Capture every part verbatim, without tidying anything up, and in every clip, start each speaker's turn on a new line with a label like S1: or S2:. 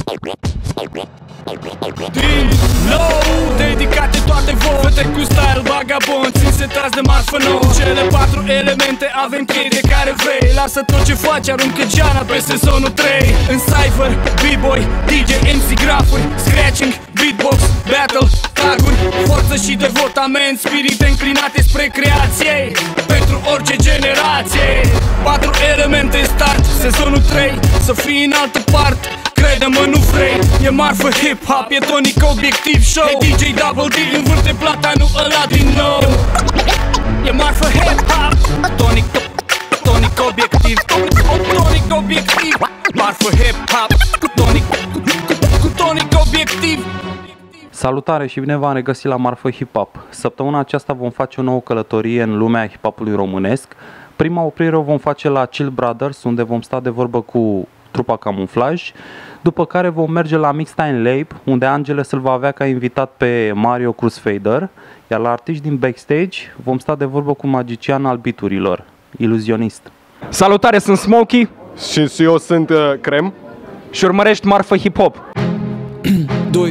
S1: Din nou, dedicate toate vouă, fete cu style vagabond, țin setați de marfă nouă. Cele patru elemente avem trei de care vrei. Lasă tot ce faci, aruncă geana pe sezonul trei. În cypher, b-boy, D J, M C, grafuri, scratching, beatbox, battle, taguri, forță și devotament, spirite înclinate spre creație pentru orice generație. Patru elemente start, sezonul trei, să fii în altă parte. Crede-mă, nu vrei, e marfă hip-hop, e tonic obiectiv show. E D J Double D, învârte plata, nu ăla din nou. E marfă hip-hop, tonic, tonic obiectiv, tonic obiectiv. Marfă hip-hop, tonic, cu tonic obiectiv.
S2: Salutare și bine v-am regăsit la Marfă Hip Hop. Săptămâna aceasta vom face o nouă călătorie în lumea hip-hopului românesc. Prima oprire o vom face la Chill Brothers, unde vom sta de vorbă cu trupa Camuflaj, după care vom merge la Mixtime Lab, unde Angele îl va avea ca invitat pe Mario Crusader, iar la artiști din backstage vom sta de vorbă cu magician al beaturilor, Iluzionist.
S3: Salutare, sunt Smokey
S4: și eu sunt uh, Crem
S3: și urmărești Marfă Hip Hop.
S1: doi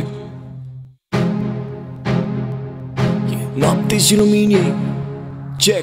S1: Noapte și lumini, check.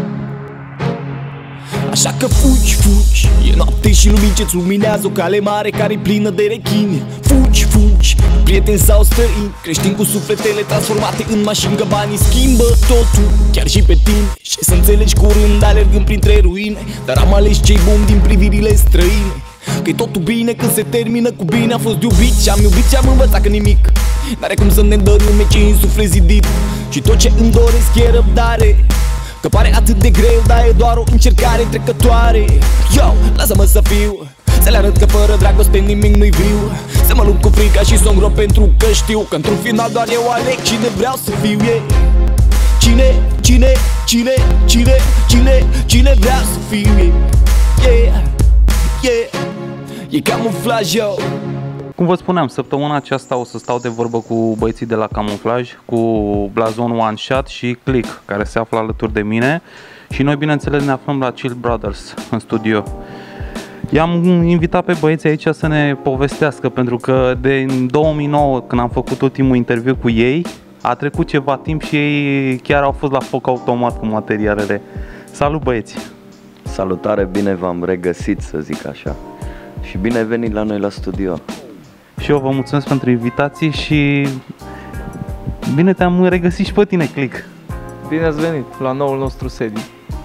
S1: Așa că fugi, fugi, e noapte și lumini ce-ți luminează o cale mare care-i plină de rechini. Fugi, fugi, prieteni sau străini, creștini cu sufletele transformate în mașini, că banii schimbă totul, chiar și pe tine. Și să înțelegi curând alergând printre ruine, dar am ales cei buni din privirile străine. Că-i totul bine când se termină cu bine. Am fost iubit și am iubit și am învățat că nimic n-are cum să ne dărâme ce insufle zidit. Și tot ce îmi doresc e răbdare, că pare atât de greu, dar e doar o încercare trecătoare. Yo, lasă-mă să fiu, să le arăt că fără dragoste nimic nu-i viu. Să mă lupt cu frica și să îngrop pentru că știu că într-un final doar eu aleg cine vreau să fiu. Yeah. Cine, cine, cine, cine, cine, cine vreau să fiu. Yeah, yeah, e Camuflaj, yo.
S2: Cum vă spuneam, săptămâna aceasta o să stau de vorbă cu băieții de la Camuflaj, cu Blazon One Shot și Click, care se află alături de mine. Și noi, bineînțeles, ne aflăm la Chill Brothers, în studio. I-am invitat pe băieții aici să ne povestească, pentru că de în două mii nouă, când am făcut ultimul interviu cu ei, a trecut ceva timp și ei chiar au fost la foc automat cu materialele. Salut, băieți!
S5: Salutare, bine v-am regăsit, să zic așa. Și bine ai venit la noi la studio.
S2: Și eu vă mulțumesc pentru invitații și bine te-am regăsit și pe tine, Click.
S3: Bine ați venit la noul nostru sediu.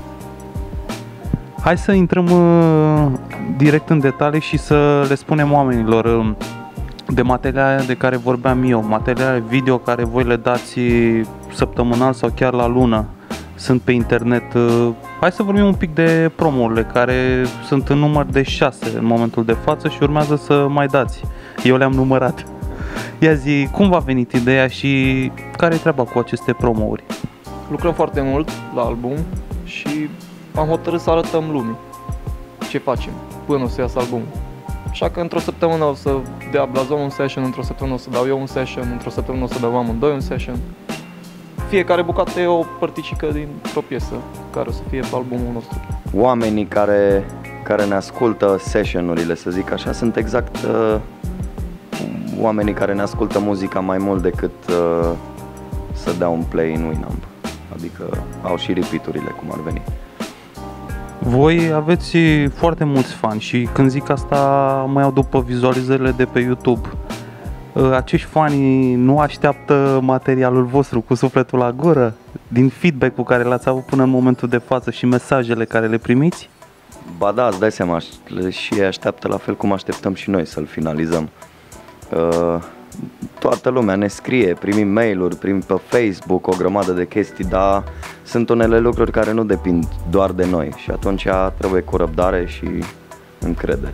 S2: Hai să intrăm uh, direct în detalii și să le spunem oamenilor uh, de materiale de care vorbeam eu, materiale video care voi le dați săptămânal sau chiar la lună, sunt pe internet. Uh, hai să vorbim un pic de promourile care sunt în număr de șase în momentul de față și urmează să mai dați. Eu le-am numărat. Ia zi, cum v-a venit ideea și care e treaba cu aceste promouri?
S3: Lucrăm foarte mult la album și am hotărât să arătăm lumii ce facem până o să iasă albumul. Așa că într-o săptămână o să dea Blazon un session, într-o săptămână o să dau eu un session, într-o săptămână o să dau amândoi un session. Fiecare bucată e o părticică dintr-o piesă care o să fie pe albumul nostru.
S5: Oamenii care, care ne ascultă sessionurile, să zic așa, sunt exact uh, oamenii care ne ascultă muzica mai mult decât uh, să dea un play în Winamp. Adică au și repeat-urile, cum ar veni.
S2: Voi aveți foarte mulți fani și când zic asta mă iau după vizualizările de pe YouTube. Acești fani nu așteaptă materialul vostru cu sufletul la gură? Din feedback-ul care l-ați avut până în momentul de față și mesajele care le primiți?
S5: Ba da, îți dai seama, și ei așteaptă la fel cum așteptăm și noi să-l finalizăm. Uh, toată lumea ne scrie, primim mail-uri, primim pe Facebook o grămadă de chestii, dar sunt unele lucruri care nu depind doar de noi și atunci trebuie cu răbdare și încredere.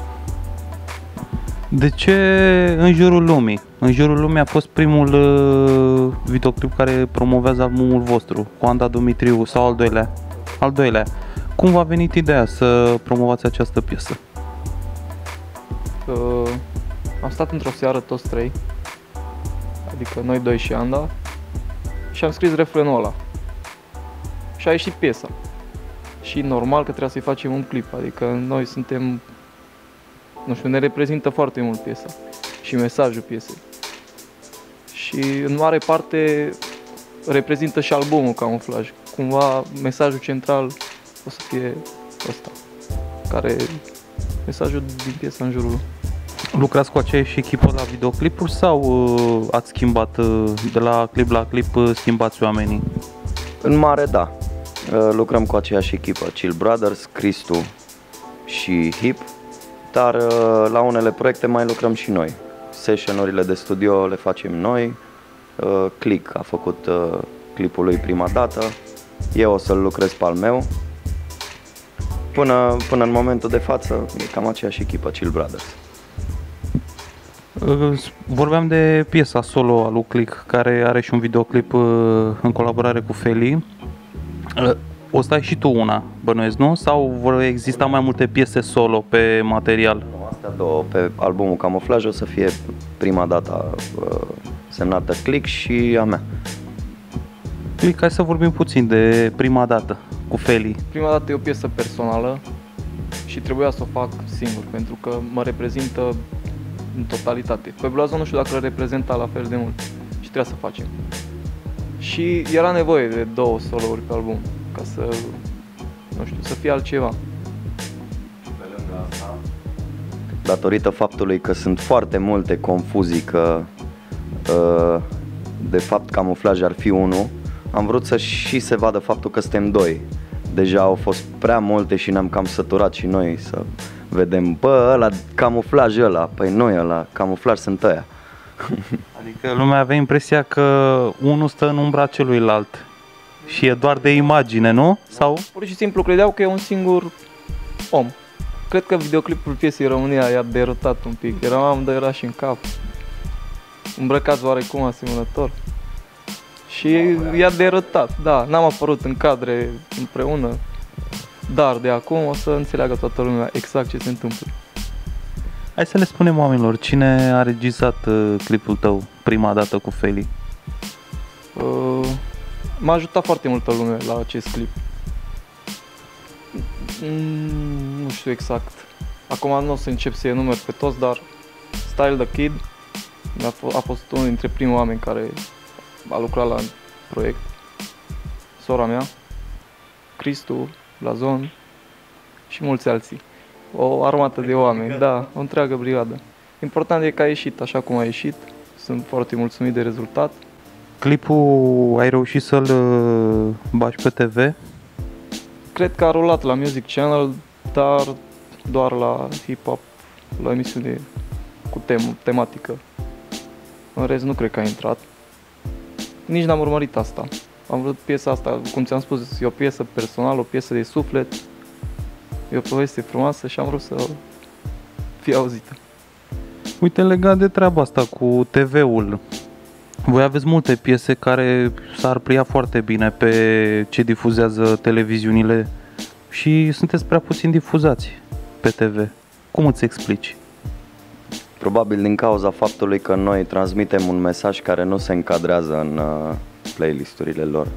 S2: De ce În jurul lumii? În jurul lumii a fost primul uh, videoclip care promovează albumul vostru, cu Anda Dumitriu, sau al doilea? Al doilea. Cum v-a venit ideea să promovați această piesă?
S3: Uh, am stat într-o seară toți trei, adică noi doi și Anda, și am scris refrenul ăla. Și a ieșit piesa. Și normal că trebuia să-i facem un clip, adică noi suntem, nu știu, ne reprezintă foarte mult piesa. și mesajul piesei. Și în mare parte reprezintă și albumul Camuflaj. Cumva mesajul central o să fie ăsta, care e mesajul din piesa în jurul.
S2: Lucrați cu aceeași echipă la videoclipuri sau uh, ați schimbat uh, de la clip la clip, uh, schimbați oamenii?
S5: În mare, da. Uh, lucrăm cu aceeași echipă, Chill Brothers, Cristu și Hip, dar uh, la unele proiecte mai lucrăm și noi. Session-urile de studio le facem noi. uh, Click a făcut uh, clipul lui prima dată, eu o să-l lucrez pe al meu. Până, până în momentul de față e cam aceeași echipă, Chill Brothers.
S2: Vorbeam de piesa solo a lui Click, care are și un videoclip în colaborare cu Feli. O să ai și tu una, bănuiesc, nu? Sau vor exista mai multe piese solo pe material?
S5: Astea două pe albumul Camuflaj o să fie prima dată semnată Click și a mea.
S2: Click, hai să vorbim puțin de prima dată cu Feli.
S3: Prima dată e o piesă personală și trebuia să o fac singur, pentru că mă reprezintă în totalitate. Pe Blazon nu știu dacă îl reprezenta la fel de mult și trebuia să facem. Și era nevoie de două solouri pe album, ca să, nu știu, să fie altceva.
S5: Pe lângă asta, datorită faptului că sunt foarte multe confuzii că de fapt Camuflaj ar fi unul, am vrut să și se vadă faptul că suntem doi. Deja au fost prea multe și ne-am cam săturat și noi să vedem, bă, ăla, Camuflaj ăla, păi noi ăla, Camuflaj sunt ăia.
S2: Adică lumea avea impresia că unul stă în umbra celuilalt și e doar de imagine, nu? Sau?
S3: Pur și simplu credeau că e un singur om. Cred că videoclipul piesei România i-a derutat un pic, eram amândoi și în cap, îmbrăcați oarecum asemănător. Și i-a derutat, da, n-am apărut în cadre împreună, dar de acum o să înțeleagă toată lumea exact ce se întâmplă.
S2: Hai să le spunem oamenilor, cine a regizat uh, clipul tău prima dată cu Feli?
S3: Uh, m-a ajutat foarte multă lume la acest clip. Mm, nu știu exact. Acum nu o să încep să enumăr pe toți, dar Style the Kid a, f- a fost unul dintre primii oameni care a lucrat la proiect. Sora mea, Cristu, Blazon și mulți alții. O armată de oameni, da, o întreagă brigadă. Important e că a ieșit așa cum a ieșit. Sunt foarte mulțumit de rezultat.
S2: Clipul ai reușit să-l uh, bagi pe T V?
S3: Cred că a rulat la Music Channel, dar doar la hip-hop, la emisiune cu tem- tematică. În rest nu cred că a intrat. Nici n-am urmărit asta. Am vrut piesa asta, cum ți-am spus, e o piesă personală, o piesă de suflet. E o poveste frumoasă și am vrut să fie auzită.
S2: Uite, legat de treaba asta cu T V-ul, voi aveți multe piese care s-ar plia foarte bine pe ce difuzează televiziunile și sunteți prea puțin difuzați pe T V. Cum îți explici?
S5: Probabil din cauza faptului că noi transmitem un mesaj care nu se încadrează în uh, playlisturile lor.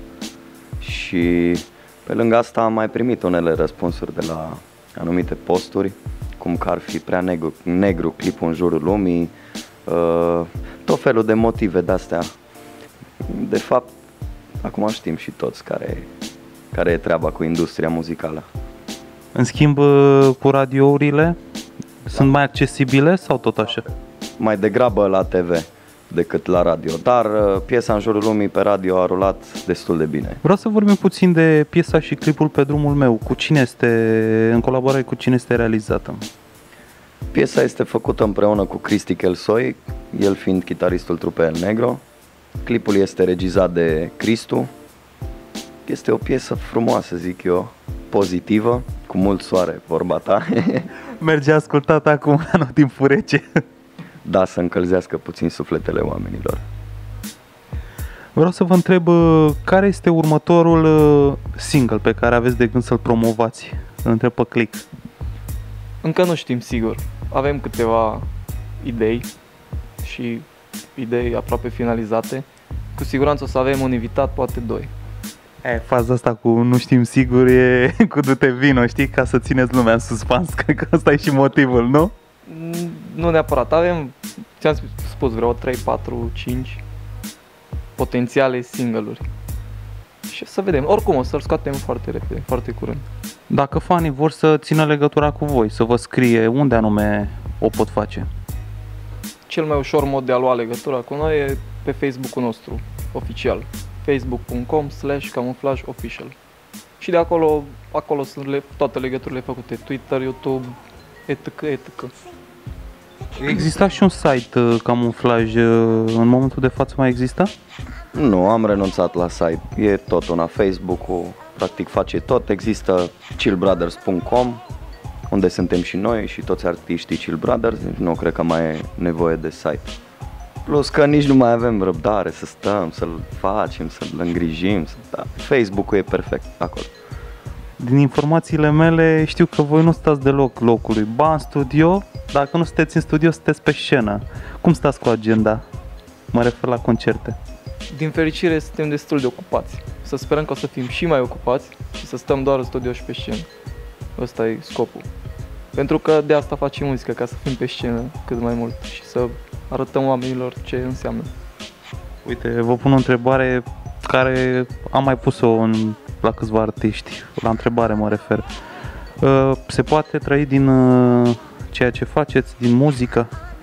S5: Și pe lângă asta am mai primit unele răspunsuri de la anumite posturi, cum că ar fi prea negru, negru clipul în jurul lumii, uh, tot felul de motive de-astea. De fapt, acum știm și toți care, care e treaba cu industria muzicală.
S2: În schimb, cu radiourile, sunt mai accesibile sau tot așa?
S5: Mai degrabă la T V decât la radio, dar uh, piesa în jurul lumii pe radio a rulat destul de bine.
S2: Vreau să vorbim puțin de piesa și clipul Pe drumul meu. Cu cine este, în colaborare cu cine este realizată?
S5: Piesa este făcută împreună cu Cristi Chelsoi, el fiind chitaristul trupei El Negro. Clipul este regizat de Cristu. Este o piesă frumoasă, zic eu, pozitivă, cu mult soare, vorba ta.
S2: Merge ascultat acum, în timpul rece.
S5: Da, să încălzească puțin sufletele oamenilor.
S2: Vreau să vă întreb, care este următorul single pe care aveți de gând să-l promovați? Îl întreb pe Click.
S3: Încă nu știm sigur. Avem câteva idei și idei aproape finalizate. Cu siguranță o să avem un invitat, poate doi.
S2: E, faza asta cu nu știm sigur e cu du-te vino, știi, ca să țineți lumea în suspans. Cred că ăsta e și motivul, nu?
S3: Nu neapărat. Avem ți-am spus, vreau trei, patru, cinci potențiale single-uri. Și să vedem. Oricum o să-l scoatem foarte repede, foarte curând.
S2: Dacă fanii vor să țină legătura cu voi, să vă scrie, unde anume o pot face?
S3: Cel mai ușor mod de a lua legătura cu noi e pe Facebook-ul nostru oficial. facebook punct com slash camuflaj official. Și de acolo, acolo sunt le, toate legăturile făcute. Twitter, YouTube, etc, et cetera.
S2: Exista și un site uh, camuflaj, uh, în momentul de față mai există?
S5: Nu, am renunțat la site, e tot una, Facebook-ul practic face tot, există chill brothers punct com unde suntem și noi și toți artiștii Chill Brothers, nu cred că mai e nevoie de site. Plus că nici nu mai avem răbdare să stăm, să-l facem, să-l îngrijim, să... da. Facebook-ul e perfect acolo.
S2: Din informațiile mele știu că voi nu stați deloc locului, ba în studio, dacă nu sunteți în studio, sunteți pe scenă. Cum stați cu agenda? Mă refer la concerte.
S3: Din fericire suntem destul de ocupați. Să sperăm că o să fim și mai ocupați și să stăm doar în studio și pe scenă. Ăsta e scopul. Pentru că de asta facem muzică, ca să fim pe scenă cât mai mult și să arătăm oamenilor ce înseamnă.
S2: Uite, vă pun o întrebare care am mai pus-o în, la câțiva artiști. La întrebare mă refer. Se poate trăi din ceea ce faceți, din muzică?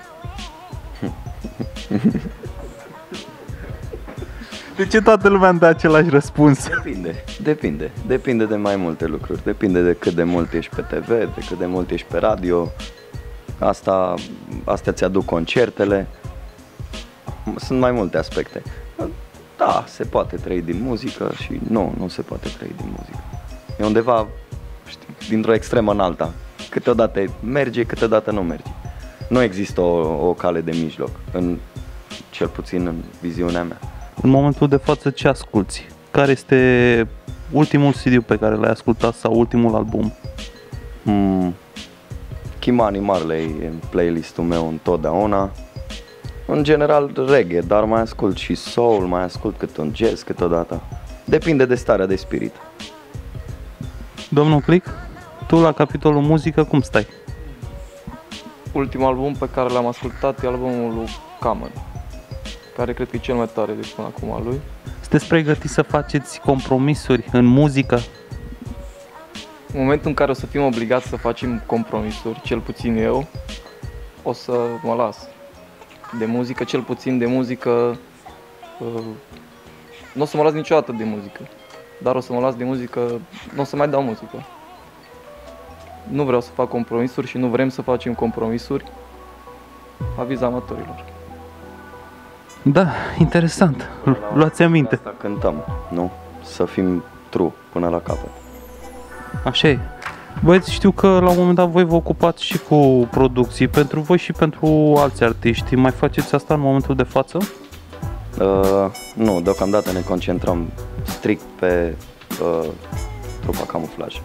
S2: De ce toată lumea îmi dă același răspuns?
S5: Depinde, depinde, depinde de mai multe lucruri, depinde de cât de mult ești pe T V, de cât de mult ești pe radio, asta, astea ți-aduc concertele, sunt mai multe aspecte. Da, se poate trăi din muzică și nu, nu se poate trăi din muzică. E undeva, știi, dintr-o extremă în alta, câteodată merge, câteodată nu merge. Nu există o, o cale de mijloc, în, cel puțin în viziunea mea.
S2: În momentul de față ce asculti? Care este ultimul C D pe care l-ai ascultat sau ultimul album?
S5: Hmm. Kimani Marley e în playlistul meu întotdeauna. În general reggae, dar mai ascult și soul, mai ascult cât un jazz câteodată. Depinde de starea de spirit.
S2: Domnul Click, tu la capitolul muzică cum stai?
S3: Ultimul album pe care l-am ascultat e albumul lui Camel, care cred că e cel mai tare de până acum al lui.
S2: Sunteți pregătiți să faceți compromisuri în muzică?
S3: În momentul în care o să fim obligați să facem compromisuri, cel puțin eu, o să mă las. De muzică, cel puțin de muzică, uh, nu o să mă las niciodată de muzică, dar o să mă las de muzică, nu o să mai dau muzică. Nu vreau să fac compromisuri și nu vrem să facem compromisuri. Aviz amatorilor.
S2: Da, interesant. Luați aminte.
S5: Asta cântăm, nu? Să fim true până la capăt.
S2: Așa e. Băieți, știu că la un moment dat voi vă ocupați și cu producții pentru voi și pentru alți artiști. Mai faceți asta în momentul de față?
S5: Uh, nu, deocamdată ne concentrăm strict pe uh, trupa Camuflaj.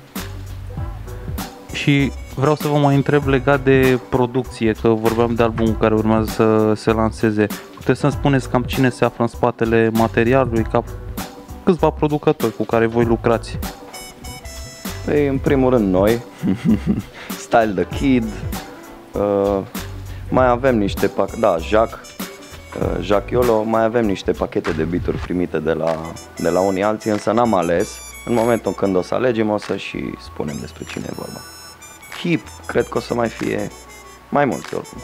S2: Și vreau să vă mai întreb legat de producție, că vorbeam de albumul care urmează să se lanseze. Puteți să-mi spuneți cam cine se află în spatele materialului, ca câțiva producători cu care voi lucrați?
S5: Păi, în primul rând noi, Style the Kid, uh, mai avem niște pachete, da, Jacques, uh, Jacques Iolo, mai avem niște pachete de beat-uri primite de la, de la unii alții, însă n-am ales. În momentul când o să alegem, o să și spunem despre cine e vorba. Hip, cred că o să mai fie mai mulți oricum.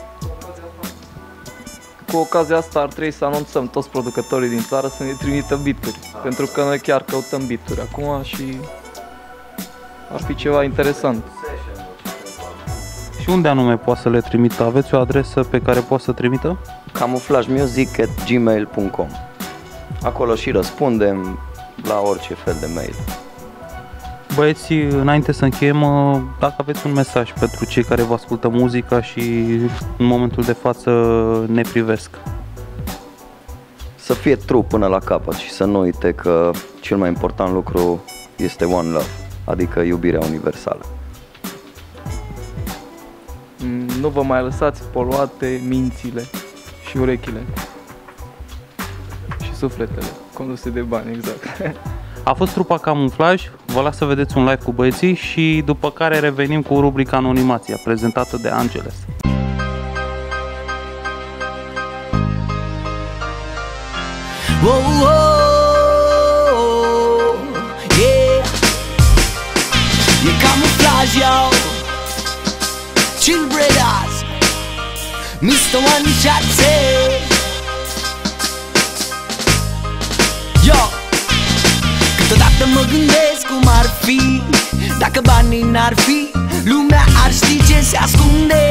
S3: Cu ocazia asta ar trebui să anunțăm toți producătorii din țară să ne trimită beat-uri, pentru că noi chiar căutăm beat-uri acum și ar fi ceva interesant.
S2: Și unde anume poate să le trimită? Aveți o adresă pe care poate să trimită?
S5: camuflajmusic at gmail punct com. Acolo și răspundem la orice fel de mail.
S2: Băieți, înainte să încheiem, dacă aveți un mesaj pentru cei care vă ascultă muzica și în momentul de față ne privesc.
S5: Să fie true până la capăt și să nu uite că cel mai important lucru este one love, adică iubirea universală.
S3: Nu vă mai lăsați poluate mințile și urechile și sufletele conduse de bani, exact.
S2: A fost trupa Camuflaj, vă las să vedeți un live cu băieții și după care revenim cu rubrica Anonimația, prezentată de Angeles.
S1: oh, oh, yeah. E camuflaj, yo. Chill Brothers, mister One Shot say, yo. Câteodată mă gândesc cum ar fi dacă banii n-ar fi, lumea ar ști ce se ascunde.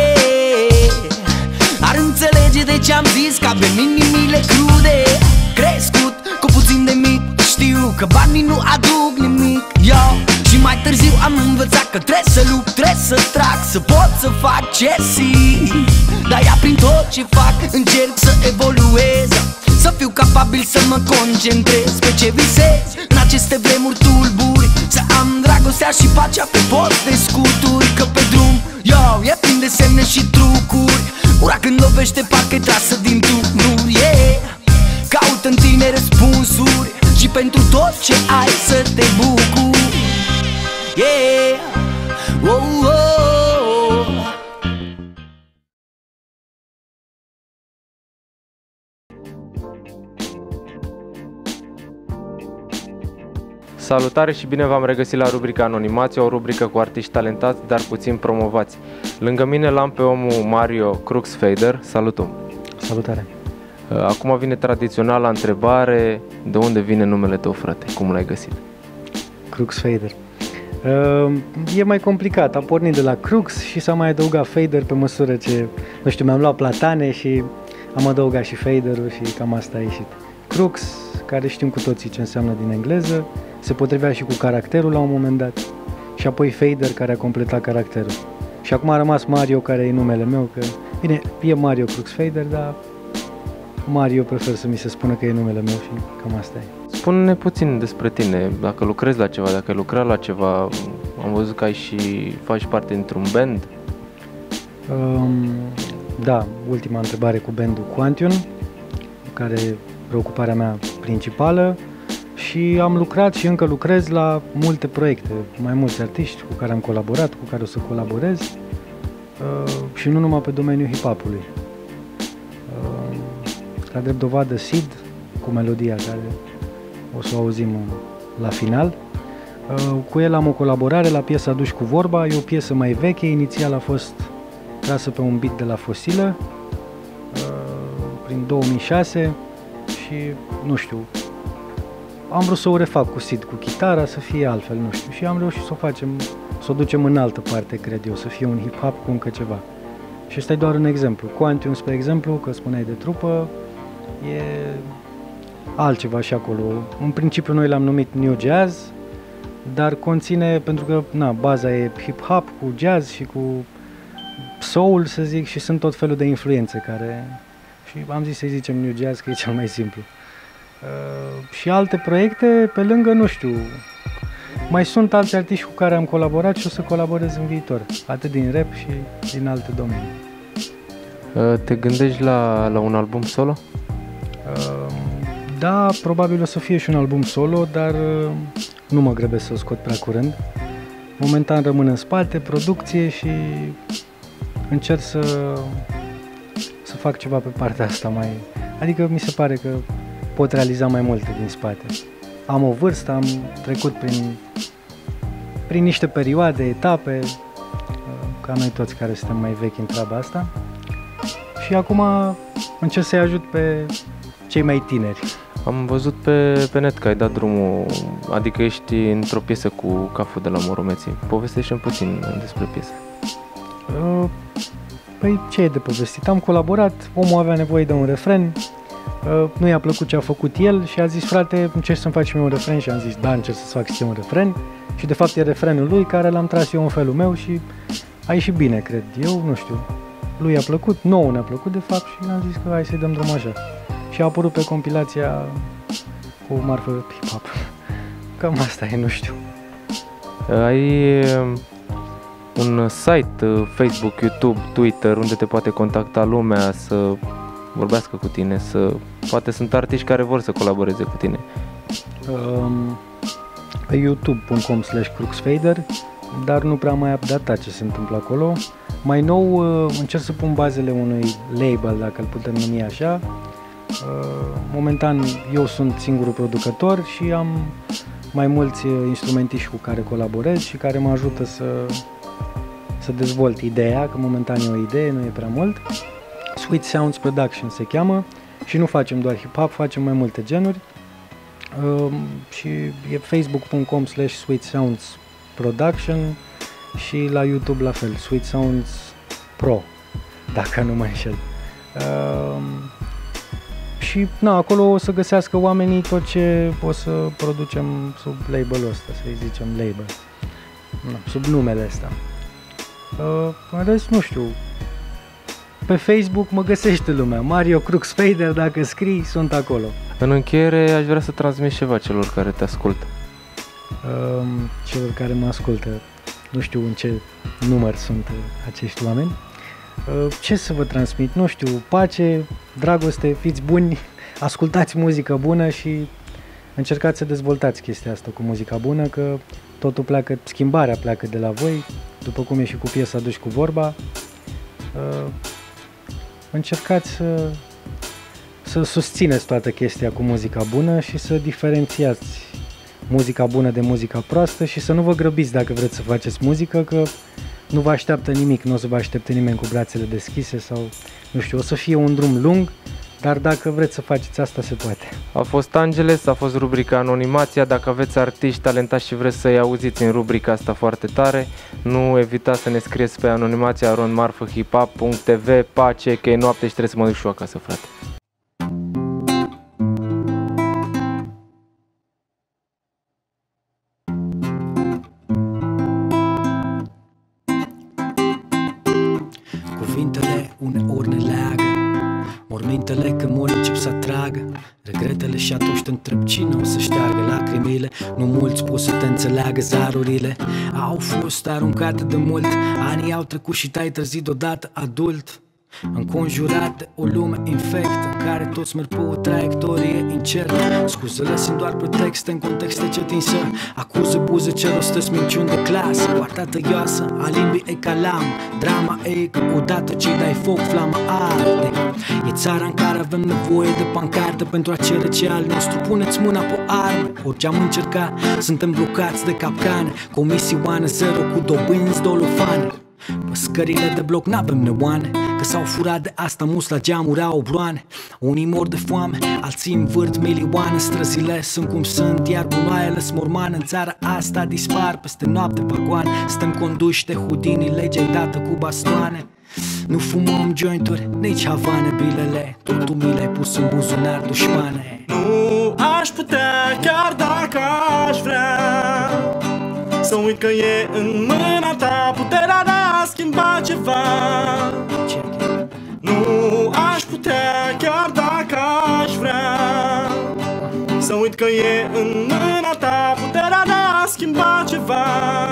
S1: Ar înțelege de ce am zis că avem inimile crude. Crescut cu puțin de mic, știu că banii nu aduc nimic, yo. Și mai târziu am învățat că trebuie să lupt, trebuie să trag, să pot să fac ce simt. Dar ia prin tot ce fac încerc să evoluez, să fiu capabil să mă concentrez pe ce visez în aceste vremuri tulburi. Să am dragostea și pacea pe post de scuturi, că pe drum, yo, e plin de semne și trucuri. Ura când lovește parcă-i trasă din tunuri, yeah. Caută în tine răspunsuri și pentru tot ce ai să te bucuri, yeah. Oh, oh, oh.
S6: Salutare și bine v-am regăsit la rubrica Anonimație, o rubrică cu artiști talentați, dar puțin promovați. Lângă mine l-am pe omul Mario Crux Fader. Salut, om!
S7: Salutare!
S6: Acum vine tradiționala întrebare, de unde vine numele tău, frate? Cum l-ai găsit?
S7: Crux Fader. E mai complicat, a pornit de la Crux și s-a mai adăugat Fader pe măsură ce, nu știu, mi-am luat platane și am adăugat și Fader-ul și cam asta a ieșit. Crux, care știm cu toții ce înseamnă din engleză, se potrivea și cu caracterul la un moment dat, și apoi Fader, care a completat caracterul. Și acum a rămas Mario, care e numele meu, că, bine, e Mario Crux Fader, dar Mario prefer să mi se spună că e numele meu și cam asta e.
S6: Spune-ne puțin despre tine, dacă lucrezi la ceva, dacă ai lucrat la ceva, am văzut că ai și faci parte dintr-un band.
S7: Um, da, ultima întrebare cu bandul Quantion, care e preocuparea mea principală, și am lucrat și încă lucrez la multe proiecte, mai mulți artiști cu care am colaborat, cu care o să colaborez, uh, și nu numai pe domeniul hip-hop-ului. Uh, ca drept dovadă, Sid, cu melodia care o să o auzim la final. Uh, cu el am o colaborare la piesa Duși cu vorba, e o piesă mai veche, inițial a fost trasă pe un beat de la Fosilă, uh, prin două mii șase, și nu știu, am vrut să o refac cu Sid, cu chitara, să fie altfel, nu știu, și am reușit să o facem, să o ducem în altă parte, cred eu, să fie un hip-hop cu încă ceva. Și ăsta e doar un exemplu. Quantum, spre exemplu, că spuneai de trupă, e altceva și acolo. În principiu noi l-am numit New Jazz, dar conține, pentru că, na, baza e hip-hop cu jazz și cu soul, să zic, și sunt tot felul de influențe care... Și am zis să-i zicem New Jazz, că e cel mai simplu. Uh, și alte proiecte, pe lângă, nu știu, mai sunt alți artiști cu care am colaborat și o să colaborez în viitor, atât din rap și din alte domenii.
S6: Uh, te gândești la, la un album solo?
S7: Uh, da, probabil o să fie și un album solo, dar uh, nu mă grăbesc să o scot prea curând. Momentan rămân în spate, producție, și încerc să, să fac ceva pe partea asta mai... Adică mi se pare că pot realiza mai multe din spate. Am o vârstă, am trecut prin, prin niște perioade, etape, ca noi toți care suntem mai vechi în treaba asta. Și acum încerc să-i ajut pe cei mai tineri.
S6: Am văzut pe, pe net că ai dat drumul, adică ești într-o piesă cu Cafu de la Moromeții. Povestește-mi puțin despre piesă.
S7: Păi ce e de povestit? Am colaborat, omul avea nevoie de un refren, nu i-a plăcut ce a făcut el și a zis: frate, încerci să-mi faci mie un refren? Și am zis: da, încerc să-ți fac și un refren. Și de fapt e refrenul lui, care l-am tras eu în felul meu și a ieșit bine, cred eu, nu știu. Lui a plăcut, nouă ne-a plăcut de fapt și am zis că hai să-i dăm drum așa. Și a apărut pe compilația cu marfă hip-hop. Cam asta e, nu știu.
S6: Ai un site, Facebook, YouTube, Twitter, unde te poate contacta lumea să vorbească cu tine, să... Poate sunt artiști care vor să colaboreze cu tine.
S7: Um, pe youtube punct com slash cruxfader, dar nu prea mai updatat ce se întâmplă acolo. Mai nou încerc să pun bazele unui label, dacă îl putem numi așa, Momentan eu sunt singurul producător și am mai mulți instrumentiști cu care colaborez și care mă ajută să, să dezvolt ideea, că momentan e o idee, nu e prea mult. Sweet Sounds Production se cheamă și nu facem doar hip-hop, facem mai multe genuri. Uh, și e facebook punct com slash sweet sounds production și la YouTube la fel, Sweet Sounds Pro, dacă nu mă înșel. Uh, și na, acolo o să găsească oamenii tot ce o să producem sub label-ul ăsta, să-i zicem label, na, sub numele ăsta. Uh, în rest, nu știu, pe Facebook mă găsește lumea, Mario Crux Fader, dacă scrii, sunt acolo.
S6: În încheiere, aș vrea să transmiți ceva celor care te ascultă.
S7: Uh, celor care mă ascultă, nu știu în ce număr sunt acești oameni. Uh, ce să vă transmit? Nu știu, pace, dragoste, fiți buni, ascultați muzică bună și încercați să dezvoltați chestia asta cu muzica bună, că totul pleacă, schimbarea pleacă de la voi, după cum e și cu piesa Duși cu vorba. Uh, încercați să, să susțineți toată chestia cu muzica bună și să diferențiați muzica bună de muzica proastă și să nu vă grăbiți dacă vreți să faceți muzică, că nu vă așteaptă nimic, nu o să vă aștepte nimeni cu brațele deschise sau, nu știu, o să fie un drum lung, dar dacă vreți să faceți asta, se poate.
S6: A fost Angeles, a fost rubrica Anonimația. Dacă aveți artiști talentați și vreți să-i auziți în rubrica asta foarte tare, nu evitați să ne scrieți pe anonimația aron marfă hiphop punct t v. Pace, că e noapte și trebuie să mă duc și eu acasă, frate.
S1: Cuvintele uneori ne leagă, mormintele când mor încep să atragă regretele și atunci te întreb cine o să șteargă lacrimile. Nu mulți pot să te înțeleagă, zarurile au fost aruncate de mult, anii au trecut și te-ai trezit odată adult, înconjurat de o lume infectă în care toți merg pe o traiectorie incertă. Scuzele sunt doar pretexte în contexte ce tin să acuză buze ce rostesc minciuni de clasă. Poarta tăioasă a limbii e ca lamă, drama e că odată ce dai foc flama arde. E țara în care avem nevoie de pancartă pentru a cere ce al nostru. Puneți mâna pe arme, orice am încercat, suntem blocați de capcane, comisioane zero cu dobânzi dolofane. Pe scările de bloc n-avem neoane, că s-au furat de asta mus la geamuri au obloane. Unii mor de foame, alții învârt milioane. Străzile sunt cum sunt, iar gunoaiele smormane. În țara asta dispar peste noapte vagoane. Stăm conduși de Houdini, legea-i dată cu bastoane. Nu fumăm jointuri, nici havane, bilele totul mi le-ai pus în buzunar, dușmane.
S8: Nu aș putea, chiar dacă aș vrea, să uit că e în mâna ta puterea de a schimba ceva. Nu aș putea, chiar dacă aș vrea, să uit că e în mâna ta puterea de a schimba ceva.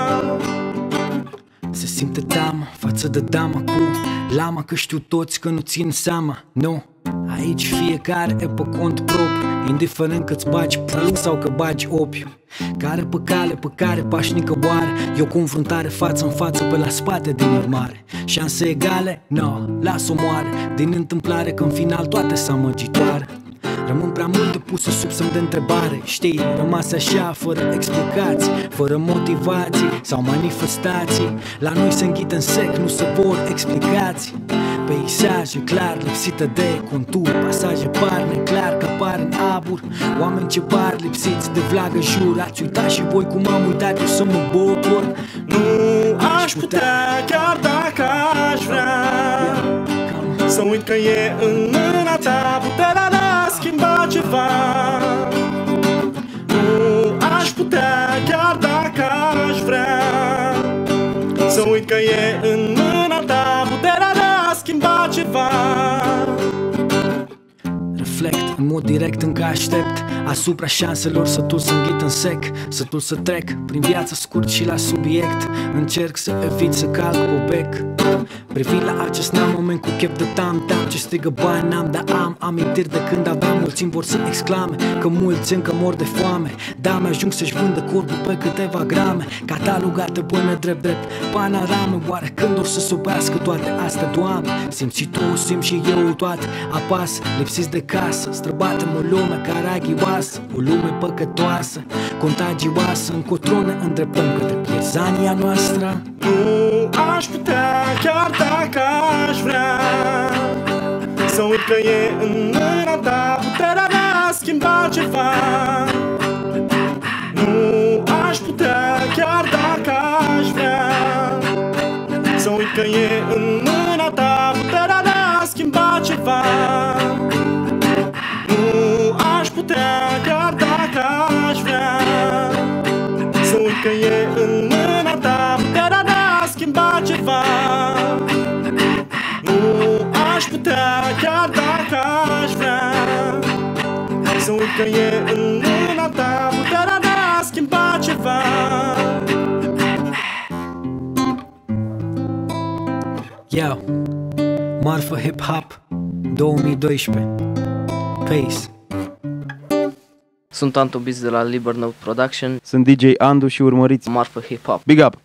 S1: Se simte teamă față de dama cu lama, că știu toți că nu țin seama. Nu, aici fiecare e pe cont propriu, indiferent că-ți bagi prăl sau că bagi opiu. Care pe cale, pe care pașnică boare, e o confruntare față în față pe la spate din urmare. Șanse egale? No, las-o moare. Din întâmplare că în final toate s amăgitoare. Rămân prea multe puse sub semn de întrebare, știi, rămase așa, fără explicații, fără motivații sau manifestații. La noi se înghite în sec, nu se vor explicații. Peisaje clar lipsite de contur, pasaje par neclar că apar în abur. Oameni ce par lipsiți de vlagă, jur. Ați uitat și voi cum am uitat eu să mă bucur.
S8: Nu aș putea, chiar dacă aș vrea, să uit că e în mâna ta puterea de a schimba ceva. Nu aș putea, chiar dacă aș vrea, să uit că e în mâna ta puterea de a schimba ceva.
S1: Reflect
S9: în mod direct încă aștept asupra șanselor, sătul să înghit în sec, sătul să trec prin viața scurt și la subiect. Încerc să evit să calc pe bec, privind la acest neam, moment cu chef de tam-tam. Ce strigă bani n-am, dar am amintiri de când aveam. Mulți vor să exclame că mulți încă mor de foame, dar mi-ajung să-și vândă corpul pe câteva grame. Catalogate până drept-drept panorame. Oare când or să sobească toate astea, Doamne? Simți și tu, simt și eu toate apasă, lipsiți de casă. Străbatem o lume caragioasă, o lume păcătoasă, contagioasă. Încotro ne îndreptăm către pierzania noastră.
S8: Nu aș putea, chiar dacă aș vrea, să uit că e în mâna ta puterea de a schimba ceva. Nu aș putea, chiar dacă aș vrea, să uit că e în mâna ta puterea de a schimba ceva. Nu aș putea, chiar dacă aș vrea, să uit că e în mâna ta puterea de a schimba ceva. Nu aș putea, chiar dacă aș vrea, să uit că e în mâna ta puterea de a schimba ceva.
S9: Yo, Marfa Hip Hop două mii doisprezece. Peace.
S10: Sunt Anto Biz de la Liber Note Production.
S11: Sunt D J Andu și urmăriți
S10: Marfa Hip Hop.
S11: Big up!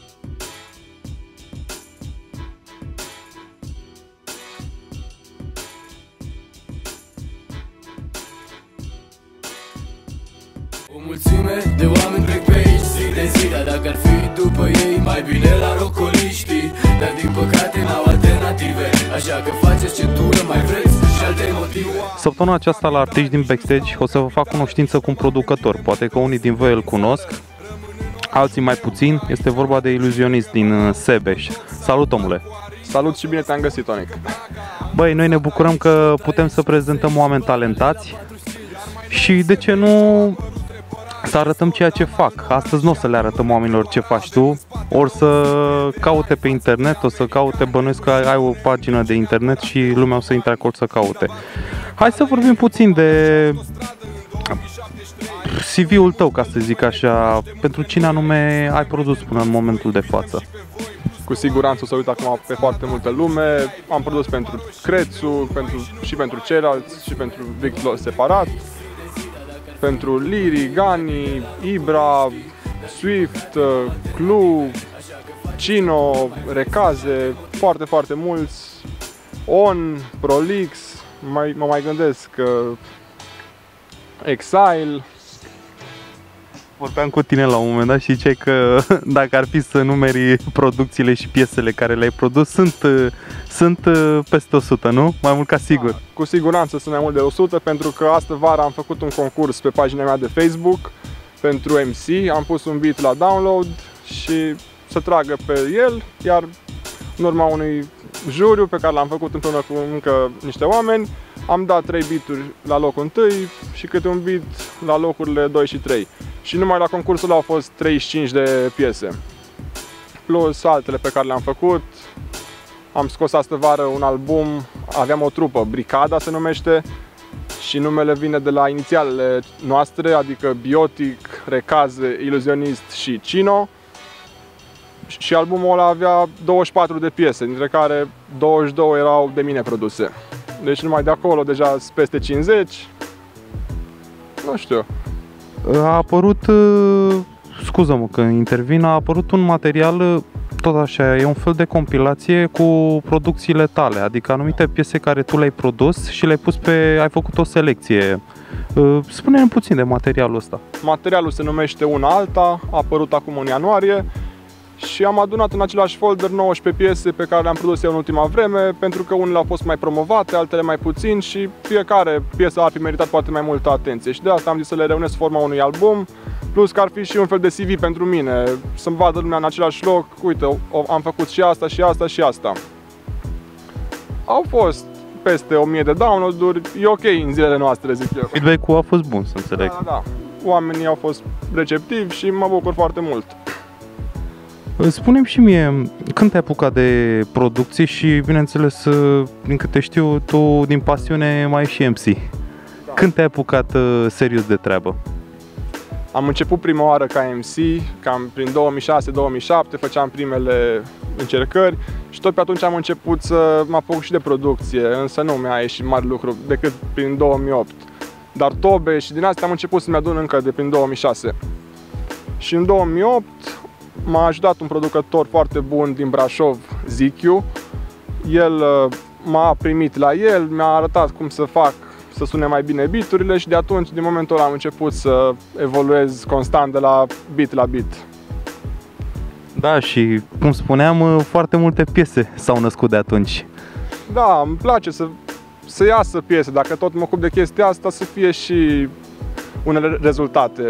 S12: O mulțime de oameni trec pe aici zi de zi, dar dacă ar fi după ei, mai bine la rocoliștii. Dar din păcate n-au alternative, așa că faceți ce tură mai vreți și alte motive.
S2: Săptămâna aceasta la Artiști din Backstage o să vă fac cunoștință cu un producător. Poate că unii din voi îl cunosc, alții mai puțin. Este vorba de Iluzionist din Sebeș. Salut, omule!
S4: Salut și bine te-am găsit, Tonic!
S2: Băi, noi ne bucurăm că putem să prezentăm oameni talentați și de ce nu să arătăm ceea ce fac. Astăzi nu o să le arătăm oamenilor ce faci tu, ori să caute pe internet, o să caute, bănuiesc că ai o pagină de internet și lumea o să intre acolo să caute. Hai să vorbim puțin de C V-ul tău, ca să zic așa, pentru cine anume ai produs până în momentul de față.
S4: Cu siguranță o să uit acum pe foarte multă lume. Am produs pentru Crețu, pentru, și pentru ceilalți, și pentru Victor separat, pentru Liri, Gani, Ibra, Swift, Clue, Cino, Recaze, foarte, foarte mulți, On, Prolix, mai, mă mai gândesc, uh, Exile.
S2: Vorbeam cu tine la un moment dat și ziceai că dacă ar fi să numeri producțiile și piesele care le-ai produs, sunt, sunt peste o sută, nu? Mai mult ca sigur.
S4: Da, cu siguranță sunt mai mult de o sută, pentru că astă vară am făcut un concurs pe pagina mea de Facebook pentru M C, am pus un beat la download și să tragă pe el, iar în urma unui juriu pe care l-am făcut împreună cu încă niște oameni, am dat trei beaturi la locul întâi și câte un beat la locurile doi și trei. Și numai la concursul au fost treizeci și cinci de piese. Plus altele pe care le-am făcut. Am scos astă vară un album, aveam o trupă, Bricada se numește, și numele vine de la inițialele noastre, adică Biotic, Recaze, Iluzionist și Cino. Și albumul ăla avea douăzeci și patru de piese, dintre care douăzeci și două erau de mine produse. Deci numai de acolo deja sunt peste cincizeci. Nu știu.
S2: A apărut, scuză-mă că intervin, a apărut un material, tot așa, e un fel de compilație cu producțiile tale, adică anumite piese care tu le-ai produs și le-ai pus pe, ai făcut o selecție. Spune-ne puțin de materialul ăsta.
S4: Materialul se numește Una Alta, a apărut acum în ianuarie și am adunat în același folder nouăsprezece piese pe care le-am produs eu în ultima vreme, pentru că unele au fost mai promovate, altele mai puțin și fiecare piesă ar fi meritat poate mai multă atenție și de asta am zis să le reunesc forma unui album, plus că ar fi și un fel de C V pentru mine, să-mi vadă lumea în același loc, uite, am făcut și asta, și asta, și asta. Au fost peste o mie de download-uri, e ok în zilele noastre, zic eu.
S2: Feedback-ul a fost bun, să înțeleg.
S4: Da, da, oamenii au fost receptivi și mă bucur foarte mult.
S2: Spune-mi și mie, când te-ai apucat de producție și, bineînțeles, din câte știu, tu din pasiune mai ești și M C. Când te-ai apucat uh, serios de treabă?
S4: Am început prima oară ca M C, cam prin două mii șase două mii șapte, făceam primele încercări și tot pe atunci am început să mă apuc și de producție, însă nu mi-a ieșit mare lucru decât prin două mii opt. Dar tobe și din astea am început să-mi adun încă de prin două mii șase. Și în două mii opt m-a ajutat un producător foarte bun din Brașov, Zichiu. El m-a primit la el, mi-a arătat cum să fac să sune mai bine beat-urile și de atunci, din momentul ăla, am început să evoluez constant de la beat la beat.
S2: Da, și cum spuneam, foarte multe piese s-au născut de atunci.
S4: Da, îmi place să, să iasă piese, dacă tot mă ocup de chestia asta, să fie și unele rezultate.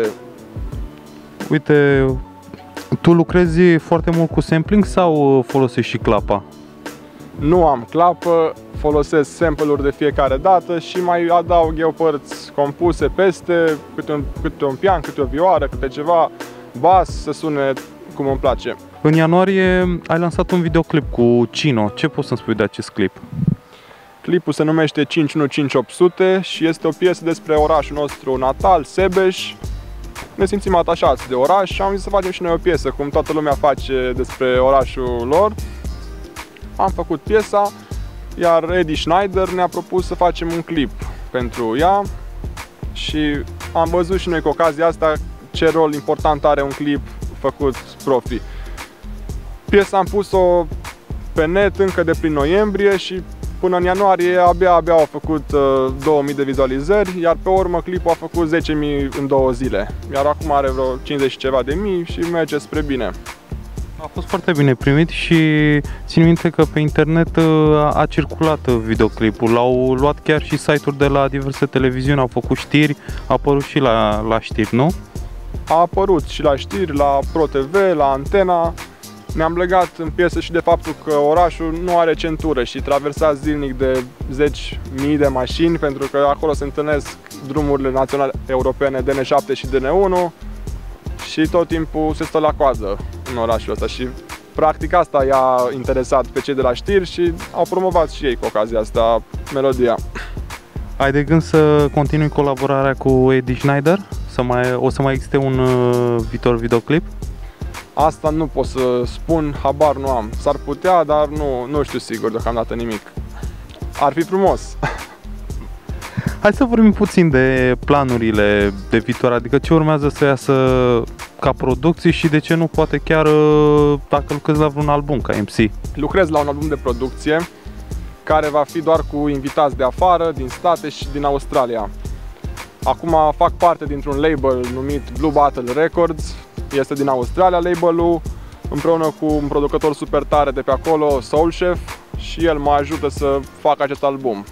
S2: Uite, tu lucrezi foarte mult cu sampling sau folosești și clapa?
S4: Nu am clapă, folosesc sample-uri de fiecare dată și mai adaug eu părți compuse peste, câte un, câte un pian, câte o vioară, câte ceva, bas, să sune cum îmi place.
S2: În ianuarie ai lansat un videoclip cu Cino. Ce poți să-mi spui de acest clip?
S4: Clipul se numește cinci unu cinci opt sute și este o piesă despre orașul nostru natal, Sebeș. Ne simțim atașați de oraș și am zis să facem și noi o piesă, cum toată lumea face despre orașul lor. Am făcut piesa, iar Eddie Schneider ne-a propus să facem un clip pentru ea și am văzut și noi cu ocazia asta ce rol important are un clip făcut profi. Piesa am pus-o pe net încă de prin noiembrie și până în ianuarie abia, abia au făcut uh, două mii de vizualizări, iar pe urmă clipul a făcut zece mii în două zile. Iar acum are vreo cincizeci și ceva de mii și merge spre bine.
S2: A fost foarte bine primit și țin minte că pe internet a circulat videoclipul. L-au luat chiar și site-uri de la diverse televiziuni, au făcut știri, a apărut și la, la știri, nu?
S4: A apărut și la știri, la Pro T V, la Antena. Ne-am legat în piesă și de faptul că orașul nu are centură și traversa zilnic de zeci mii de mașini, pentru că acolo se întâlnesc drumurile naționale europene D N șapte și D N unu și tot timpul se stă la coadă în orașul ăsta și practic asta i-a interesat pe cei de la știri și au promovat și ei cu ocazia asta melodia.
S2: Ai de gând să continui colaborarea cu Eddie Schneider? Să mai, o să mai existe un uh, viitor videoclip?
S4: Asta nu pot să spun, habar nu am. S-ar putea, dar nu, nu știu sigur deocamdată nimic. Ar fi frumos.
S2: Hai să vorbim puțin de planurile de viitor, adică ce urmează să iasă ca producție și de ce nu poate chiar dacă lucrezi la vreun album ca M C.
S4: Lucrez la un album de producție care va fi doar cu invitați de afară, din state și din Australia. Acum fac parte dintr-un label numit Blue Battle Records, este din Australia label-ul, împreună cu un producător super tare de pe acolo, Soul Chef, și el mă ajută să fac acest album.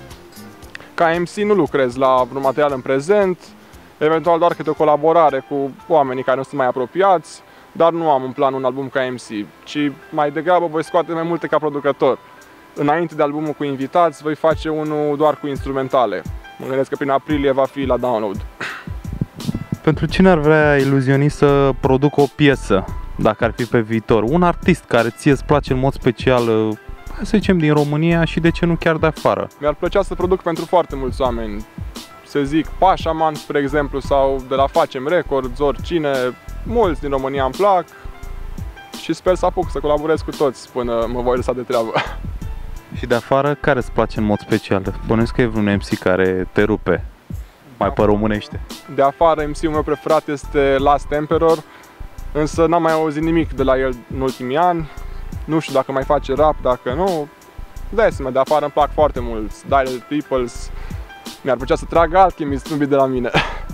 S4: Ca M C nu lucrez la vreun material în prezent, eventual doar câte o colaborare cu oamenii care nu sunt mai apropiați, dar nu am în plan un album ca M C, ci mai degrabă voi scoate mai multe ca producător. Înainte de albumul cu invitați, voi face unul doar cu instrumentale. Mă gândesc că prin aprilie va fi la download.
S2: Pentru cine ar vrea iluzionist să producă o piesă, dacă ar fi pe viitor? Un artist care ție îți place în mod special, să zicem din România și de ce nu chiar de afară?
S4: Mi-ar plăcea să produc pentru foarte mulți oameni. Să zic Pașaman, spre exemplu, sau de la Facem Records, oricine. Mulți din România îmi plac și sper să apuc să colaborez cu toți până mă voi lăsa de treabă.
S2: Și de afară, care îți place în mod special? Bănuiesc că e vreun M C care te rupe, mai pe românește.
S4: De afară, M C-ul meu preferat este Last Emperor, însă n-am mai auzit nimic de la el în ultimii ani. Nu știu dacă mai face rap, dacă nu. De asemenea, de afară îmi plac foarte mulți. Dial Peoples. Mi-ar plăcea să trag alt chemist un bit de la mine.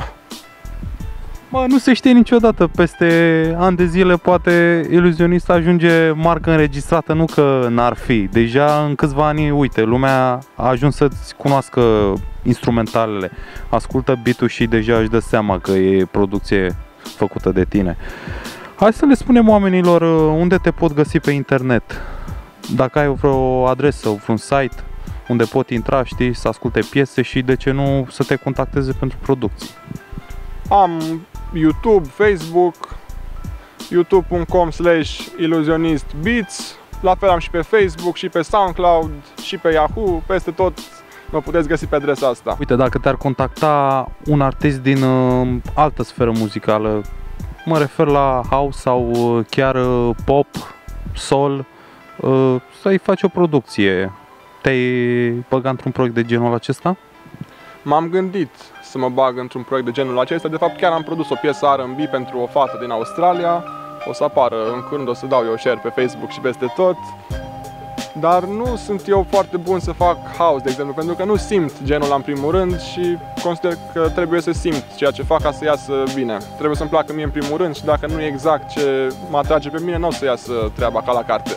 S2: Mă, nu se știe niciodată, peste ani de zile poate iluzionist ajunge marcă înregistrată, nu că n-ar fi. Deja în câțiva ani, uite, lumea a ajuns să-ți cunoască instrumentalele, ascultă beat-ul și deja își dă seama că e producție făcută de tine. Hai să le spunem oamenilor unde te pot găsi pe internet. Dacă ai vreo adresă, vreun site unde pot intra, știi, să asculte piese și de ce nu să te contacteze pentru producții.
S4: Am YouTube, Facebook, youtube punct com slash iluzionistbeats. La fel am și pe Facebook, și pe SoundCloud, și pe Yahoo, peste tot mă puteți găsi pe adresa asta.
S2: Uite, dacă te-ar contacta un artist din uh, altă sferă muzicală, mă refer la house sau uh, chiar uh, pop, soul, uh, să-i faci o producție, te-ai băgat într-un proiect de genul acesta?
S4: M-am gândit să mă bag într-un proiect de genul acesta. De fapt, chiar am produs o piesă R and B pentru o fată din Australia. O să apară în curând, o să dau eu share pe Facebook și peste tot. Dar nu sunt eu foarte bun să fac house, de exemplu, pentru că nu simt genul ăla în primul rând și consider că trebuie să simt ceea ce fac ca să iasă bine. Trebuie să-mi placă mie în primul rând și dacă nu e exact ce mă atrage pe mine, nu o să iasă treaba ca la carte.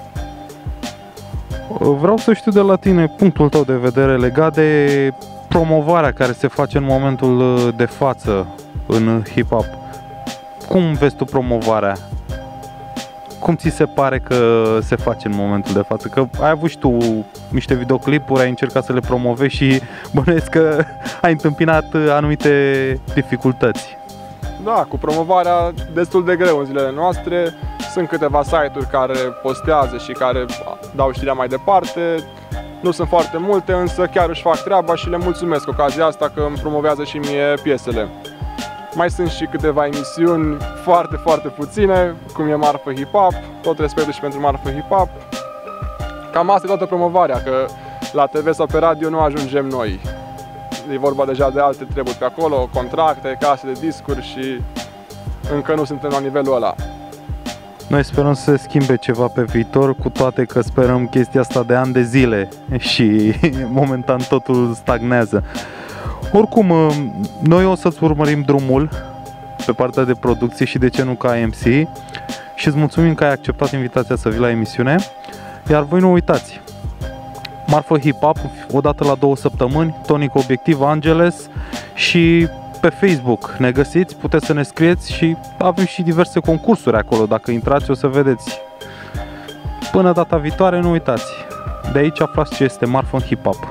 S2: Vreau să știu de la tine punctul tău de vedere legat de promovarea care se face în momentul de față în hip-hop. Cum vezi tu promovarea? Cum ți se pare că se face în momentul de față? Că ai avut și tu niște videoclipuri, ai încercat să le promovezi și bănuiesc că ai întâmpinat anumite dificultăți.
S4: Da, cu promovarea destul de greu în zilele noastre. Sunt câteva site-uri care postează și care dau știrea mai departe. Nu sunt foarte multe, însă chiar își fac treaba și le mulțumesc ocazia asta că îmi promovează și mie piesele. Mai sunt și câteva emisiuni foarte, foarte puține, cum e Marfă Hip-Hop, tot respectul și pentru Marfă Hip-Hop. Cam asta e toată promovarea, că la T V sau pe radio nu ajungem noi. E vorba deja de alte treburi pe acolo, contracte, case de discuri și încă nu suntem la nivelul ăla.
S2: Noi sperăm să se schimbe ceva pe viitor, cu toate că sperăm chestia asta de ani de zile și momentan totul stagnează. Oricum, noi o să-ți urmărim drumul pe partea de producție și de ce nu ca M C și îți mulțumim că ai acceptat invitația să vii la emisiune. Iar voi nu uitați, Marfă Hip-Hop, o dată la două săptămâni, Tonic Obiectiv Angeles și pe Facebook ne găsiți, puteți să ne scrieți și avem și diverse concursuri acolo, dacă intrați o să vedeți. Până data viitoare, nu uitați, de aici aflați ce este Marfă în Hip-Hop.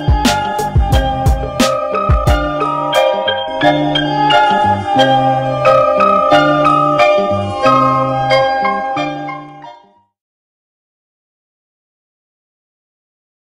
S12: We'll be right back.